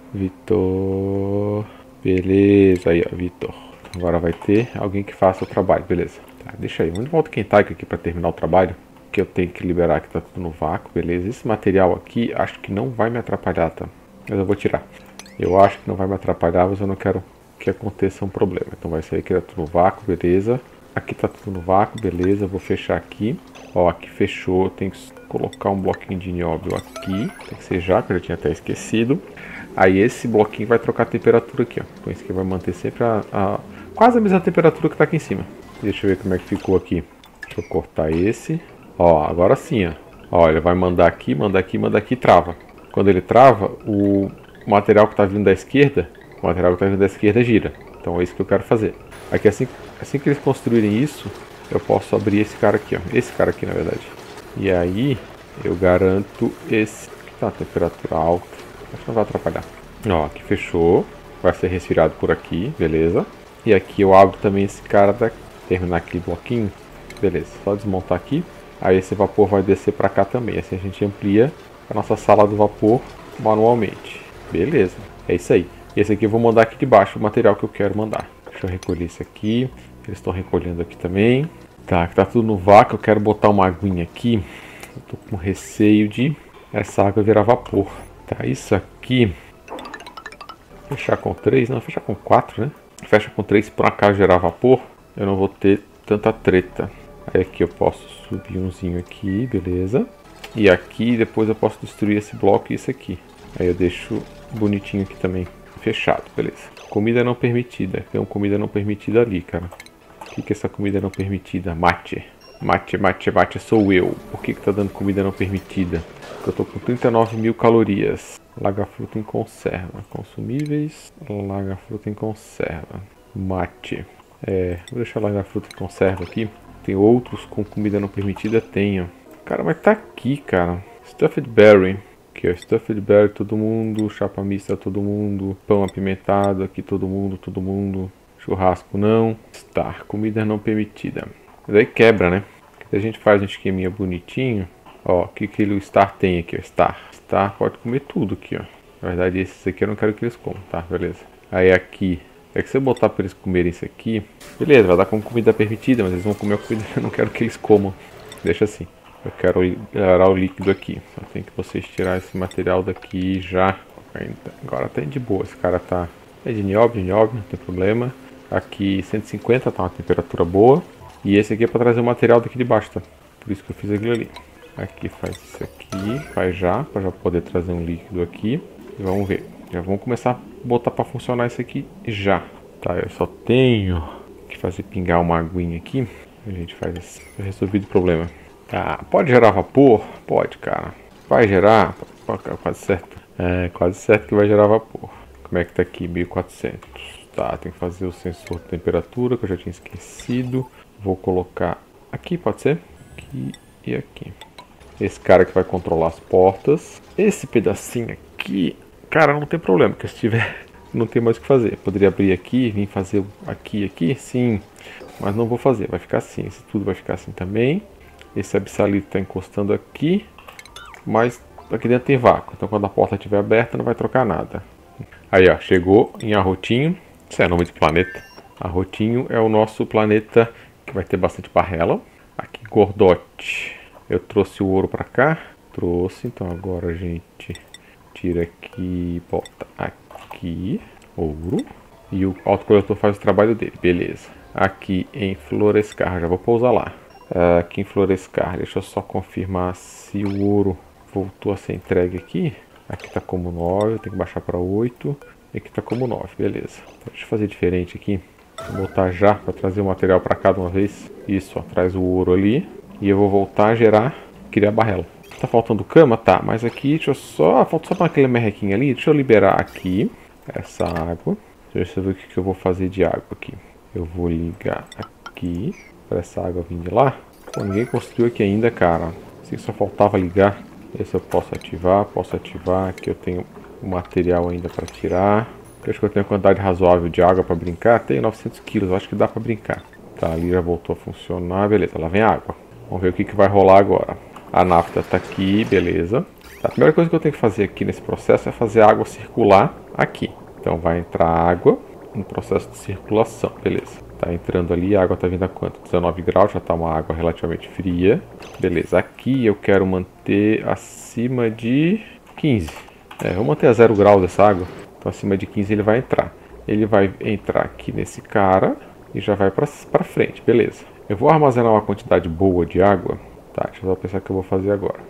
Beleza, aí ó, Vitor. Agora vai ter alguém que faça o trabalho, beleza. Tá, deixa aí, vamos de volta Fentaico aqui pra terminar o trabalho. Que eu tenho que liberar, que tá tudo no vácuo, beleza. Esse material aqui, acho que não vai me atrapalhar, tá? Mas eu vou tirar. Eu acho que não vai me atrapalhar, mas eu não quero que aconteça um problema. Então vai sair aqui tá tudo no vácuo, beleza. Aqui tá tudo no vácuo, beleza. Vou fechar aqui. Ó, aqui fechou. Tem que colocar um bloquinho de nióbio aqui. Tem que ser já, que eu já tinha até esquecido. Aí esse bloquinho vai trocar a temperatura aqui, ó. Então esse aqui vai manter sempre quase a mesma temperatura que tá aqui em cima. Deixa eu ver como é que ficou aqui. Deixa eu cortar esse. Ó, agora sim, ó. Ó, ele vai mandar aqui e trava. Quando ele trava, o material que está vindo da esquerda O material que está vindo da esquerda gira. Então é isso que eu quero fazer. Aqui assim que eles construírem isso, eu posso abrir esse cara aqui, ó. Esse cara aqui, na verdade. E aí eu garanto esse que tá a temperatura alta. Acho que não vai atrapalhar. Ó, aqui fechou. Vai ser resfriado por aqui, beleza. E aqui eu abro também esse cara daqui. Terminar aquele bloquinho. Beleza, só desmontar aqui. Aí esse vapor vai descer para cá também. Assim a gente amplia a nossa sala do vapor manualmente. Beleza, é isso aí. E esse aqui eu vou mandar aqui de baixo o material que eu quero mandar. Deixa eu recolher isso aqui. Eles estão recolhendo aqui também. Tá, que tá tudo no vácuo. Eu quero botar uma aguinha aqui. Eu tô com receio de essa água virar vapor. Tá, isso aqui. Fechar com 3, não, fechar com 4, né? Fecha com 3 por acaso gerar vapor. Eu não vou ter tanta treta. Aí aqui eu posso subir umzinho aqui, beleza. E aqui depois eu posso destruir esse bloco e esse aqui. Aí eu deixo bonitinho aqui também. Fechado, beleza. Comida não permitida. Tem uma comida não permitida ali, cara. O que é essa comida não permitida? Mate. Mate, mate, mate, sou eu. Por que tá dando comida não permitida? Porque eu tô com 39 mil calorias. Laga fruta em conserva. Consumíveis. Laga fruta em conserva. Mate. Vou deixar laga fruta em conserva aqui. Tem outros com comida não permitida? Tenho. Cara, mas tá aqui, cara. Stuffed berry. Aqui, ó. Stuffed berry, todo mundo. Chapa mista, todo mundo. Pão apimentado, aqui todo mundo, todo mundo. Churrasco não. Star, comida não permitida. Daí quebra, né? Se a gente faz um esqueminha bonitinho. Ó, o que o Star tem aqui, ó. Star pode comer tudo aqui, ó. Na verdade, esses aqui eu não quero que eles comam, tá? Beleza. Aí aqui. É que se eu botar para eles comerem isso aqui, beleza, vai dar como comida permitida, mas eles vão comer a comida que eu não quero que eles comam. Deixa assim. Eu quero liberar o líquido aqui. Só tem que vocês tirar esse material daqui já. Agora tá de boa. Esse cara tá... É de nióbio, não tem problema. Aqui 150, tá uma temperatura boa. E esse aqui é para trazer o material daqui de baixo, tá? Por isso que eu fiz aquilo ali. Aqui faz isso aqui, faz já, para já poder trazer um líquido aqui. E vamos ver. Já vamos começar a botar para funcionar isso aqui já. Tá, eu só tenho que fazer pingar uma aguinha aqui. A gente faz assim. Tá resolvido o problema. Tá, pode gerar vapor? Pode, cara. Vai gerar? Quase certo. Quase certo que vai gerar vapor. Como é que tá aqui? 1400. Tá, tem que fazer o sensor de temperatura, que eu já tinha esquecido. Vou colocar aqui, pode ser? Aqui e aqui. Esse cara que vai controlar as portas. Esse pedacinho aqui, cara, não tem problema, porque se tiver, não tem mais o que fazer. Poderia abrir aqui, vir fazer aqui, sim. Mas não vou fazer, vai ficar assim. Esse tudo vai ficar assim também. Esse absalito está encostando aqui. Mas aqui dentro tem vácuo. Então quando a porta estiver aberta, não vai trocar nada. Aí, ó, chegou em Arrotinho. Isso é nome de planeta. Arrotinho é o nosso planeta que vai ter bastante barrela. Aqui, Gordote. Eu trouxe o ouro para cá. Trouxe, então agora a gente tira aqui, bota aqui, ouro. E o autocoletor faz o trabalho dele, beleza. Aqui em Florescar, já vou pousar lá. Aqui em Florescar, deixa eu só confirmar se o ouro voltou a ser entregue aqui. Aqui tá como 9, eu tenho que baixar para 8. E aqui tá como 9, beleza. Então, deixa eu fazer diferente aqui. Vou botar já para trazer o material para cá de uma vez. Isso, ó, traz o ouro ali. E eu vou voltar a gerar, criar barrela. Tá faltando cama? Tá, mas aqui, deixa eu só... falta só para aquele merrequinho ali. Deixa eu liberar aqui essa água. Deixa eu ver o que eu vou fazer de água aqui. Eu vou ligar aqui para essa água vir de lá. Pô, ninguém construiu aqui ainda, cara. Sei que só faltava ligar. Esse eu posso ativar, Aqui eu tenho o material ainda para tirar. Eu acho que eu tenho uma quantidade razoável de água para brincar. Tenho 900 quilos, acho que dá para brincar. Tá, ali já voltou a funcionar. Beleza, lá vem a água. Vamos ver o que vai rolar agora. A nafta tá aqui, beleza. A primeira coisa que eu tenho que fazer aqui nesse processo é fazer a água circular aqui. Então vai entrar água no processo de circulação, beleza. Tá entrando ali, a água tá vindo a quanto? 19 graus, já tá uma água relativamente fria. Beleza, aqui eu quero manter acima de 15. Vou manter a 0 graus essa água. Então acima de 15 ele vai entrar. Ele vai entrar aqui nesse cara e já vai pra frente, beleza. Eu vou armazenar uma quantidade boa de água. Tá, deixa eu só pensar o que eu vou fazer agora.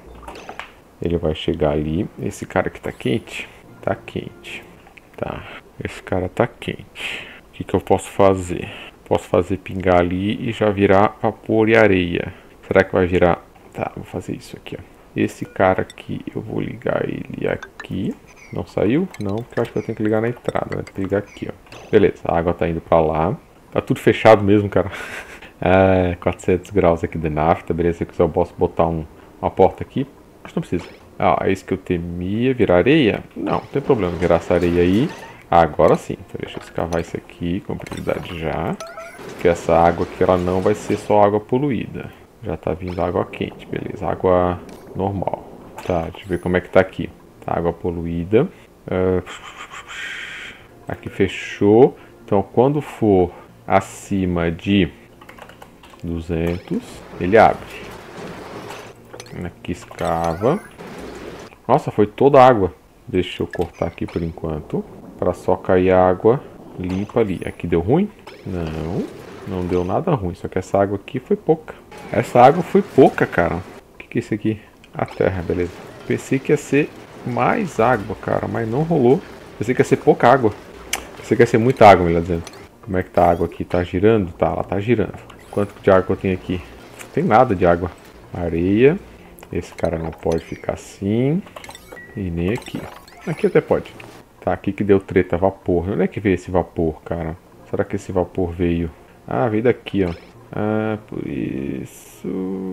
Ele vai chegar ali. Esse cara aqui tá quente? Tá quente. Tá, esse cara tá quente. O que eu posso fazer? Posso fazer pingar ali e já virar vapor e areia. Será que vai virar? Tá, vou fazer isso aqui, ó. Esse cara aqui, eu vou ligar ele aqui. Não saiu? Não, porque eu acho que eu tenho que ligar na entrada, né? Tem que ligar aqui, ó. Beleza, a água tá indo pra lá. Tá tudo fechado mesmo, cara. 400 graus aqui de nafta, beleza. Se eu quiser eu posso botar uma porta aqui. Acho que não precisa. É isso que eu temia. Virar areia? Não tem problema virar essa areia aí. Agora sim. Então deixa eu escavar isso aqui com prioridade já. Porque essa água aqui ela não vai ser só água poluída. Já tá vindo água quente, beleza. Água normal. Tá, deixa eu ver como é que tá aqui. Tá, água poluída. Aqui fechou. Então quando for acima de 200, ele abre. Aqui escava. Nossa, foi toda a água. Deixa eu cortar aqui por enquanto. Para só cair a água limpa ali. Aqui deu ruim? Não, não deu nada ruim. Só que essa água aqui foi pouca. Essa água foi pouca, cara. O que é isso aqui? A terra, beleza. Pensei que ia ser mais água, cara, mas não rolou. Pensei que ia ser pouca água. Pensei que ia ser muita água, melhor dizendo. Como é que tá a água aqui? Tá girando? Tá, ela tá girando. Quanto de água eu tenho aqui? Não tem nada de água. Areia. Esse cara não pode ficar assim. E nem aqui. Aqui até pode. Tá, aqui que deu treta, vapor. Onde é que veio esse vapor, cara? Será que esse vapor veio? Ah, veio daqui, ó. Ah, por isso...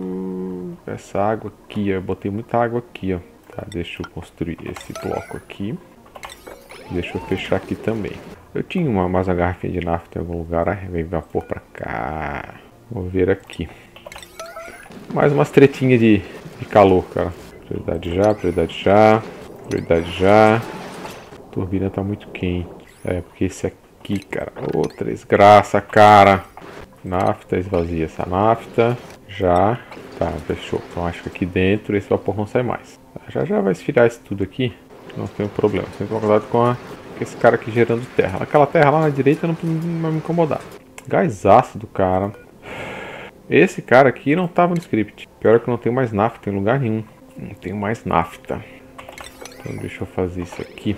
Essa água aqui, ó. Eu botei muita água aqui, ó. Tá, deixa eu construir esse bloco aqui. Deixa eu fechar aqui também. Eu tinha mais uma garrafinha de nafta em algum lugar. Ah, veio vapor pra cá. Vou ver aqui. Mais umas tretinhas de calor, cara. Prioridade já, prioridade já. Prioridade já. A turbina tá muito quente. É, porque esse aqui, cara. Outra desgraça, cara. Nafta, esvazia essa nafta. Já. Tá, fechou. Então acho que aqui dentro esse vapor não sai mais. Já já vai esfriar isso tudo aqui. Não tem problema. Tem que tomar cuidado com esse cara aqui gerando terra. Aquela terra lá na direita não vai me incomodar. Gás ácido, cara. Esse cara aqui não tava no script. Pior é que eu não tenho mais nafta em lugar nenhum. Não tenho mais nafta. Então deixa eu fazer isso aqui.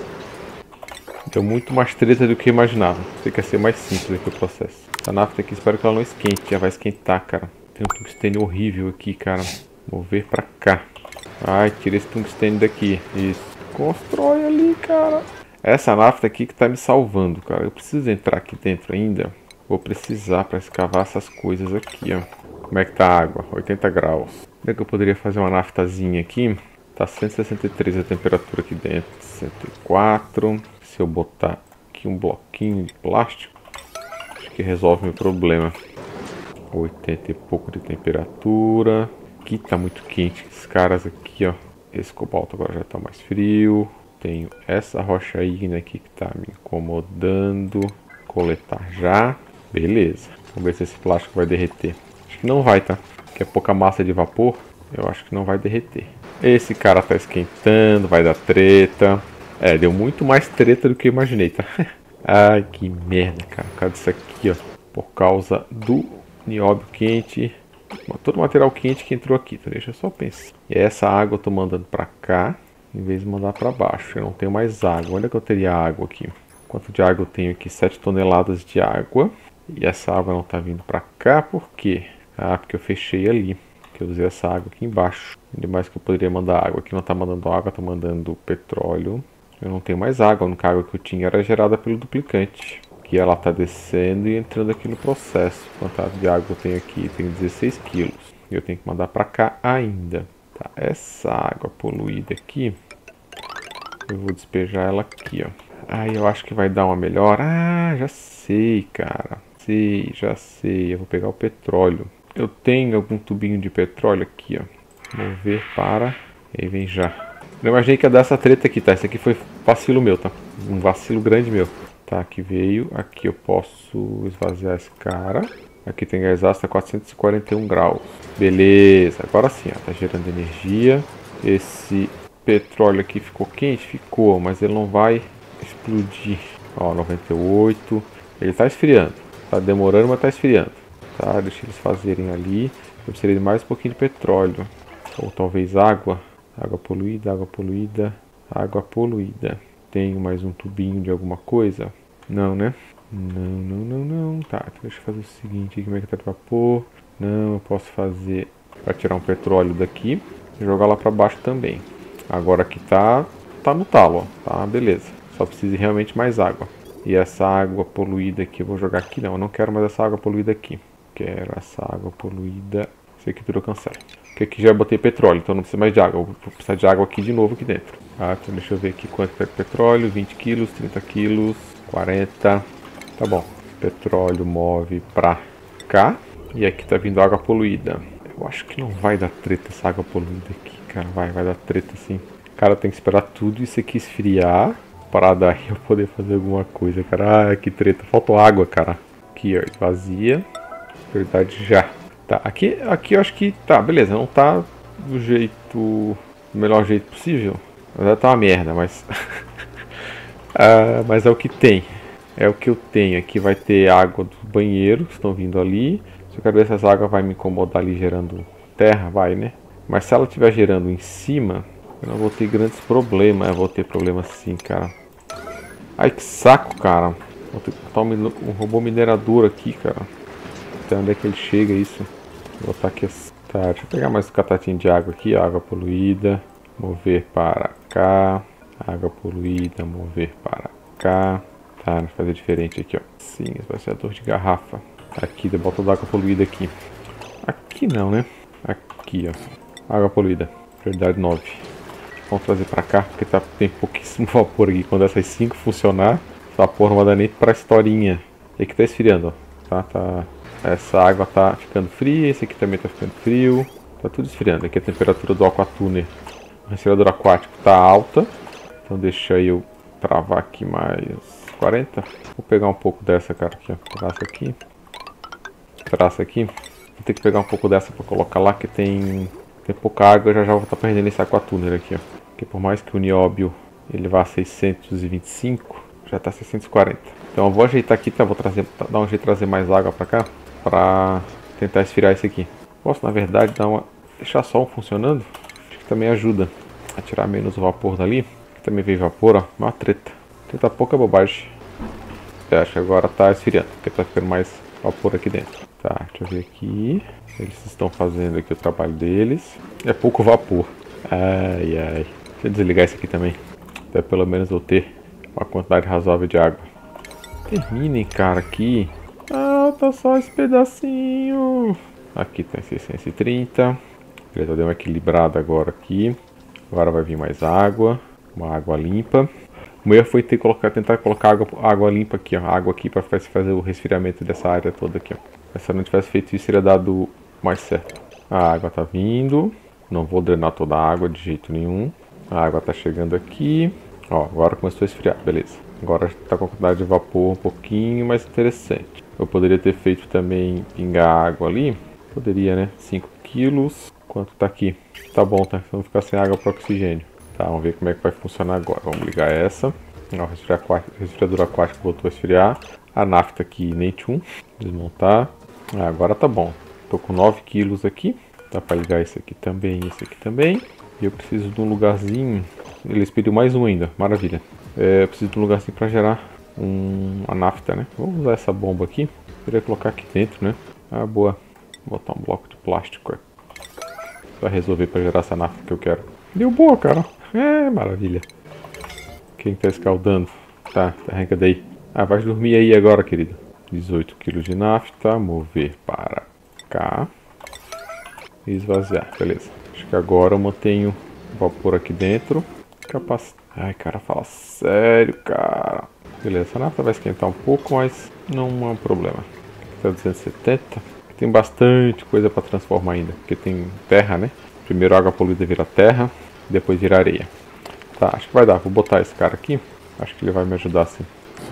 Deu muito mais treta do que eu imaginava. Sei que ia ser mais simples aqui o processo. Essa nafta aqui, espero que ela não esquente. Já vai esquentar, cara. Tem um tungstênio horrível aqui, cara. Vou ver pra cá. Ai, tira esse tungstênio daqui. Isso. Constrói ali, cara. Essa nafta aqui que tá me salvando, cara. Eu preciso entrar aqui dentro ainda. Vou precisar para escavar essas coisas aqui, ó. Como é que tá a água? 80 graus. Como é que eu poderia fazer uma naftazinha aqui? Tá 163 a temperatura aqui dentro. 104. Se eu botar aqui um bloquinho de plástico, acho que resolve meu problema. 80 e pouco de temperatura. Aqui tá muito quente. Esses caras aqui, ó. Esse cobalto agora já tá mais frio. Tenho essa rocha ígnea aqui que tá me incomodando. Coletar já. Beleza. Vamos ver se esse plástico vai derreter. Acho que não vai, tá? Porque é pouca massa de vapor. Eu acho que não vai derreter. Esse cara tá esquentando. Vai dar treta. É, deu muito mais treta do que eu imaginei, tá? Ai, que merda, cara. Por causa disso aqui, ó. Por causa do nióbio quente. Todo o material quente que entrou aqui, tá? Deixa eu só pensar. E essa água eu tô mandando pra cá, em vez de mandar pra baixo. Eu não tenho mais água. Onde é que eu teria água aqui? Quanto de água eu tenho aqui? 7 toneladas de água. E essa água não tá vindo pra cá, por quê? Ah, porque eu fechei ali. Que eu usei essa água aqui embaixo. Ainda mais que eu poderia mandar água. Aqui não tá mandando água, tá mandando petróleo. Eu não tenho mais água. A única água que eu tinha era gerada pelo duplicante. Que ela tá descendo e entrando aqui no processo. Quanto de água eu tenho aqui? Tenho 16 quilos. E eu tenho que mandar pra cá ainda. Tá, essa água poluída aqui, eu vou despejar ela aqui, ó. Aí eu acho que vai dar uma melhor. Ah, já sei, cara. Já sei. Eu vou pegar o petróleo. Eu tenho algum tubinho de petróleo aqui, ó. Vou ver para... E aí vem já. Eu imaginei que ia dar essa treta aqui, tá? Esse aqui foi vacilo meu, tá? Um vacilo grande meu. Tá, aqui veio. Aqui eu posso esvaziar esse cara. Aqui tem gás ácido a 441 graus. Beleza. Agora sim, ó. Tá gerando energia. Esse petróleo aqui ficou quente? Ficou, mas ele não vai explodir. Ó, 98. Ele tá esfriando. Tá demorando, mas tá esfriando. Tá, deixa eles fazerem ali. Eu precisaria de mais um pouquinho de petróleo. Ou talvez água. Água poluída, água poluída. Água poluída. Tenho mais um tubinho de alguma coisa? Não, né? Não. Tá, então deixa eu fazer o seguinte. Como é que tá de vapor? Não, eu posso fazer para tirar um petróleo daqui e jogar lá para baixo também. Agora aqui tá tá no talo, ó. Tá, beleza. Só precisa realmente mais água. E essa água poluída aqui, eu vou jogar aqui não. Eu não quero mais essa água poluída aqui. Quero essa água poluída. Isso aqui tudo eu cancelo. Porque aqui já botei petróleo, então não precisa mais de água. Eu vou precisar de água aqui de novo aqui dentro. Ah, então deixa eu ver aqui quanto é petróleo. 20 quilos, 30 quilos, 40. Tá bom. Petróleo move pra cá. E aqui tá vindo água poluída. Eu acho que não vai dar treta essa água poluída aqui, cara. Vai dar treta sim. Cara, tem que esperar tudo isso aqui esfriar. Para daí eu poder fazer alguma coisa, cara. Ah, que treta. Faltou água, cara. Aqui, ó. Vazia. Prioridade já. Tá, aqui eu acho que tá, beleza. Não tá do jeito... do melhor jeito possível. Na verdade tá uma merda, mas... mas é o que tem. É o que eu tenho. Aqui vai ter água dos banheiros que estão vindo ali. Se eu quero ver se essa água vai me incomodar ali gerando terra, vai, né? Mas se ela estiver gerando em cima, eu não vou ter grandes problemas. Eu vou ter problemas sim, cara. Ai, que saco, cara. Vou ter que botar um robô minerador aqui, cara. Até onde é que ele chega, isso? Vou botar aqui as... Tá, deixa eu pegar mais um catatinho de água aqui. Água poluída. Mover para cá. Água poluída. Mover para cá. Tá, vou fazer diferente aqui, ó. Sim, esvaziador de garrafa. Aqui, bota toda a água poluída aqui. Aqui não, né? Aqui, ó. Água poluída. Prioridade 9. Vamos trazer pra cá, porque tem pouquíssimo vapor aqui. Quando essas 5 funcionar, vapor não vai dar nem pra historinha. E aqui tá esfriando, ó. Tá. Essa água tá ficando fria, esse aqui também tá ficando frio. Tá tudo esfriando. Aqui a temperatura do aquatuner, o respirador aquático, tá alta. Então deixa eu travar aqui mais 40. Vou pegar um pouco dessa, cara, aqui, ó. Traça aqui. Vou ter que pegar um pouco dessa pra colocar lá, que tem pouca água. Já vou estar perdendo esse aquatuner aqui, ó. Porque por mais que o nióbio ele vá a 625, já tá 640. Então eu vou ajeitar aqui, tá? Vou dar um jeito de trazer mais água pra cá, pra tentar esfriar isso aqui. Posso, na verdade, deixar só um funcionando. Acho que também ajuda a tirar menos o vapor dali. Aqui também veio vapor, ó. Uma treta. Treta pouca bobagem. Acho que agora tá esfriando, porque tá ficando mais vapor aqui dentro. Tá, deixa eu ver aqui. Eles estão fazendo aqui o trabalho deles. É pouco vapor. Ai. Deixa eu desligar isso aqui também. Até pelo menos eu ter uma quantidade razoável de água. Terminem, cara, aqui. Ah, tá só esse pedacinho. Aqui tá em 630. Beleza, deu uma equilibrada agora aqui. Agora vai vir mais água. Uma água limpa. O meu erro foi tentar colocar água limpa aqui, ó. Água aqui para fazer o resfriamento dessa área toda aqui, ó. Se eu não tivesse feito isso, teria dado mais certo. A água tá vindo. Não vou drenar toda a água de jeito nenhum. A água tá chegando aqui. Ó, agora começou a esfriar, beleza. Agora tá com a quantidade de vapor um pouquinho mais interessante. Eu poderia ter feito também pingar água ali. Poderia, né? 5 quilos. Quanto tá aqui? Tá bom, tá? Vamos ficar sem água para oxigênio. Tá, vamos ver como é que vai funcionar agora. Vamos ligar essa. Ó, o resfriador aquático voltou a esfriar. A nafta aqui, nem tchum. Desmontar. Agora tá bom. Tô com 9 quilos aqui. Dá pra ligar esse aqui também e esse aqui também. E eu preciso de um lugarzinho. Eles pediu mais um ainda. Maravilha. Eu preciso de um lugarzinho pra gerar a nafta, né? Vamos usar essa bomba aqui. Queria colocar aqui dentro, né? Ah, boa. Vou botar um bloco de plástico. Pra resolver pra gerar essa nafta que eu quero. Deu boa, cara. É, maravilha. Quem tá escaldando? Tá, arranca daí. Ah, vai dormir aí agora, querido. 18 kg de nafta. Mover para cá. E esvaziar. Beleza. Acho que agora eu mantenho o vapor aqui dentro. Ai, cara, fala sério, cara. Beleza, essa nafta vai esquentar um pouco, mas não é um problema. Aqui tá 270. Tem bastante coisa para transformar ainda. Porque tem terra, né? Primeiro água poluída vira terra. Depois vira areia. Tá, acho que vai dar. Vou botar esse cara aqui. Acho que ele vai me ajudar sim.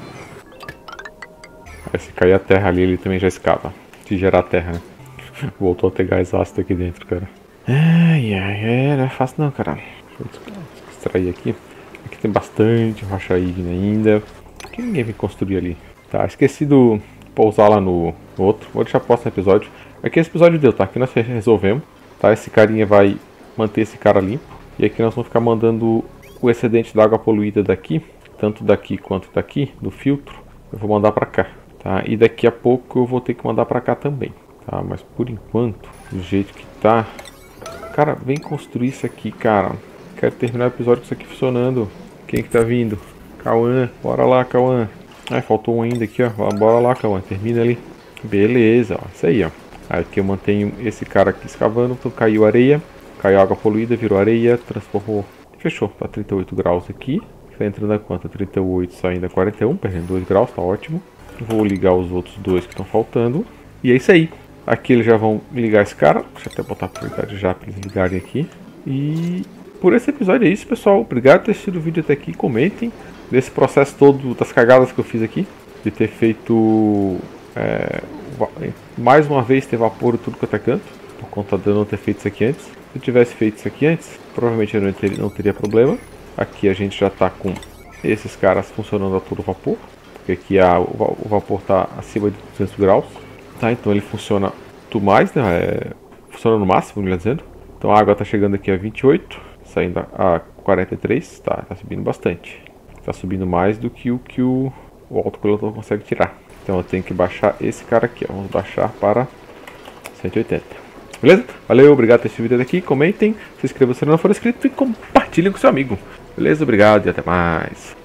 Aí se cair a terra ali, ele também já escava. Se gerar terra, né? Voltou a ter gás ácido aqui dentro, cara. Não é fácil não, cara. Deixa eu extrair aqui. Aqui tem bastante rocha ígnea ainda. Por que ninguém vem construir ali? Tá, esqueci de pousar lá no outro. Vou deixar próximo episódio. Aqui esse episódio deu, tá? Aqui nós resolvemos. Tá, esse carinha vai manter esse cara limpo. E aqui nós vamos ficar mandando o excedente da água poluída daqui. Tanto daqui quanto daqui, do filtro. Eu vou mandar pra cá. Tá? E daqui a pouco eu vou ter que mandar pra cá também. Tá? Mas por enquanto, do jeito que tá... Cara, vem construir isso aqui, cara. Quero terminar o episódio com isso aqui funcionando. Quem que tá vindo? Cauã, bora lá, Cauã. Ah, faltou um ainda aqui, ó. Bora lá, Cauã, termina ali. Beleza, ó, isso aí, ó. Aí aqui eu mantenho esse cara aqui escavando, então caiu areia, caiu água poluída, virou areia, transformou. Fechou, tá 38 graus aqui. Tá entrando a quanto? 38, saindo a 41, perdendo 2 graus, tá ótimo. Vou ligar os outros dois que estão faltando. E é isso aí. Aqui eles já vão ligar esse cara. Deixa eu até botar a prioridade já para eles ligarem aqui. E por esse episódio é isso, pessoal. Obrigado por ter assistido o vídeo até aqui. Comentem desse processo todo das cagadas que eu fiz aqui. De ter feito... mais uma vez ter vapor e tudo quanto é canto. Por conta de eu não ter feito isso aqui antes. Se eu tivesse feito isso aqui antes, provavelmente eu não teria problema. Aqui a gente já está com esses caras funcionando a todo vapor. Porque aqui o vapor está acima de 200 graus. Tá, então ele funciona tudo mais, né? Funciona no máximo, melhor dizendo. Então a água está chegando aqui a 28, saindo a 43, tá subindo bastante. Está subindo mais do que o autocoletor consegue tirar. Então eu tenho que baixar esse cara aqui, ó. Vamos baixar para 180. Beleza? Valeu, obrigado por assistir o vídeo até aqui. Comentem, se inscrevam se não for inscrito e compartilhem com seu amigo. Beleza? Obrigado e até mais.